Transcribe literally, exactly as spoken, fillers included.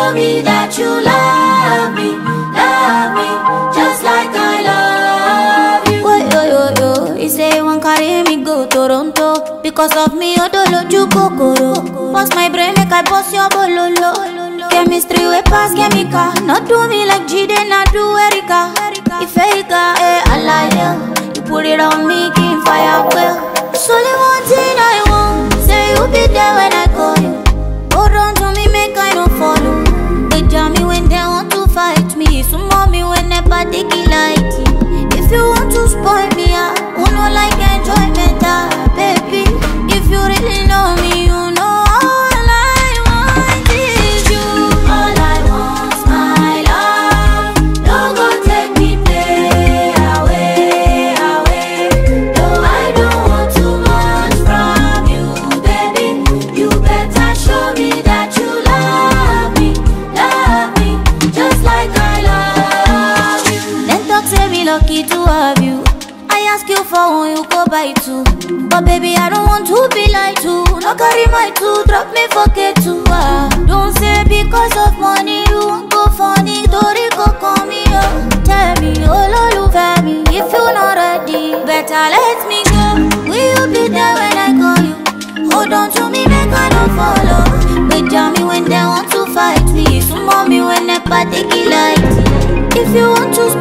show me that you love me, love me, just like I love you. Whoa, yo, yo, yo. He say you want carry me go Toronto. Because of me, you don't look you kokoro. Bust my brain, make I bust your bololo. Chemistry we pass chemical. Not do me like Jide, not do Erica. If Erica, eh, I like you. You put it on me, keep fire well. It's only one thing I want. Say you be there when I call you. Hold on to me, make I don't follow. They jam me when they want to fight me. So mommy when they party like it. If you want to spoil me, I won't no like enjoyment, ah, baby. If you really know me, you know all I want is you. All I want's my love. Don't go take me play away, away. No, I don't want too much from you, baby. You better show me that you love me, love me, just like I love you. Then talk say me lucky to have you. I ask you for one, you go buy two. But baby, I don't want to be like two. No carry my two, drop me forget to. Ah, don't say because of money you won't go funny. Tori go call me up. Tell me, oh Lord, you love me. If you're not ready, better let me go. Will you be there when I call you? Hold on to me, make I don't follow. They jam me when they want to fight me. So mommy when they party like it. If you want to